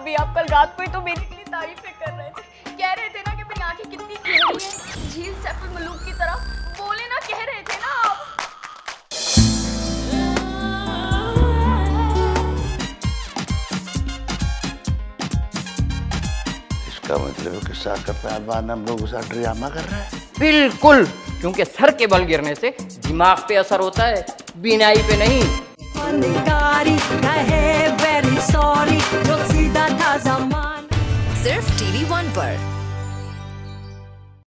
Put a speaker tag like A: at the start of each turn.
A: भाभी, आप कल रात को ही तो मेरी इतनी तारीफें कर रहे थे, कह रहे थे ना कि मेरी आंखें कितनी गहरी हैं, झील सैफुल मलूक की तरह, बोले ना, कह रहे थे ना आप।
B: इसका मतलब है कि साकर पहलवान हम लोगों के साथ ड्रामा कर रहा है।
C: बिल्कुल, क्योंकि सर के बल गिरने से दिमाग पे असर होता है, बीनाई पे नहीं।
D: फनकारी रहे वेरी सॉरी जो सीधा था ज़माना।
E: सिर्फ TV1 पर।